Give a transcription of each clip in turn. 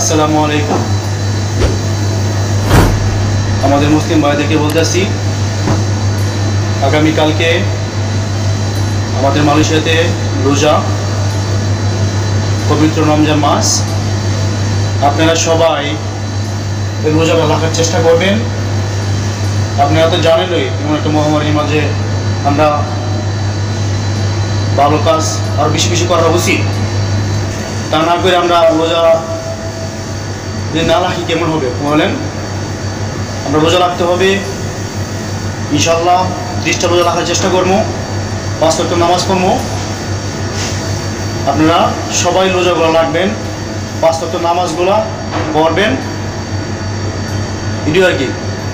আসসালামু আলাইকুম। আমাদের মুসলিম ভাইদেরকে বলতেছি, আগামীকালকে আমাদের মালয়েশিয়াতে রোজা, পবিত্র রমজান মাস। আপনারা সবাই এই রোজাটা রাখার চেষ্টা করবেন। আপনারা তো জানেনই এমন একটা মহামারীর মাঝে আমরা ভালো কাজ আরও বেশি বেশি করা উচিত। তা না করে আমরা রোজা যদি না রাখি কেমন হবে বলেন? আমরা রোজা রাখতে হবে ইনশাআল্লাহ। 30টা রোজা রাখার চেষ্টা করবো, 5 ওয়াক্ত নামাজ পড়বো। আপনারা সবাই রোজাগুলো রাখবেন, 5 ওয়াক্ত নামাজগুলো পড়বেন, ভিডিও আর কি।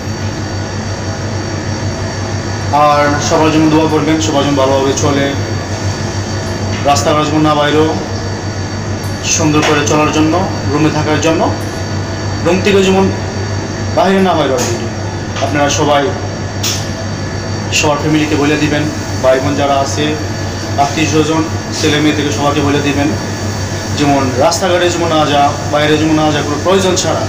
আর সবার জন্য দোয়া করবেন, সবার জন্য ভালোভাবে চলে, রাস্তাঘাট যেমন না বাইরেও, সুন্দর করে চলার জন্য, রুমে থাকার জন্য, রুম থেকে যেমন বাইরে না বাইরে। আপনারা সবাই সবার ফ্যামিলিকে বলে দিবেন, ভাই বোন যারা আছে, আত্মীয় স্বজন, ছেলে মেয়ে থেকে সবাইকে বলে দিবেন যেমন রাস্তাঘাটে যেমন না যা, বাইরে যেমন না যা, কোনো প্রয়োজন ছাড়া,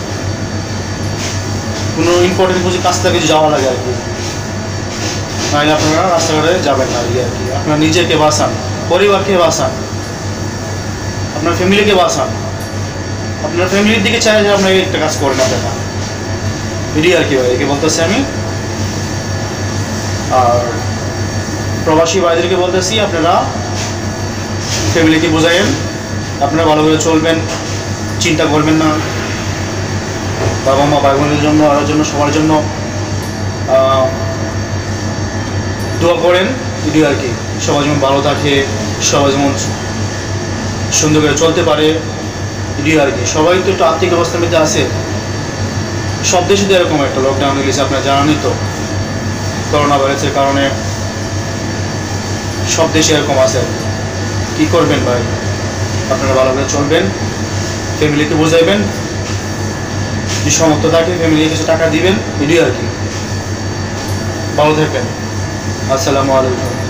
কোনো ইম্পর্টেন্ট কিছু কাজ থেকে যাওয়া লাগে আর কি। নাহলে আপনারা রাস্তাঘাটে যাবেন না আর কি। আপনারা নিজেকে বাঁচান, পরিবারকে বাঁচান, আপনার ফ্যামিলিকে বাঁচান। আপনার ফ্যামিলির দিকে চাই যে আপনার একটা কাজ করেন আপনারা, এটাই আর কি ভাই, একে বলতেছি আমি। আর প্রবাসী ভাইদেরকে বলতেছি, আপনারা ফ্যামিলিকে বোঝায়েন, আপনারা ভালোভাবে চলবেন, চিন্তা করবেন না। বাবা মা ভাই বোনের জন্য, আর জন্য, সবার জন্য দোয়া করেন, এটাই আর কি। সবাই যেমন ভালো থাকে, সবাই যেমন সুন্দর করে চলতে পারে, এটাই আর কি। সবাই তো একটু আর্থিক অবস্থার মধ্যে আছে, সব দেশে তো এরকম একটা লকডাউন হয়েছে, আপনারা জানানই তো। করোনা ভাইরাসের কারণে সব দেশে এরকম আছে। কি করবেন ভাই? আপনারা ভালোভাবে চলবেন, ফ্যামিলিকে বোঝাইবেন, যে সমর্থ থাকে ফ্যামিলিকে কিছু টাকা দিবেন, এটাই আর কি। ভালো থাকবেন। আসসালামু আলাইকুম।